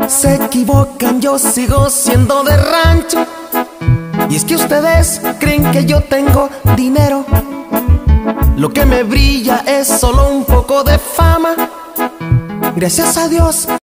Se equivocan, yo sigo siendo de rancho. Y es que ustedes creen que yo tengo dinero. Lo que me brilla es solo un poco de fama. Gracias a Dios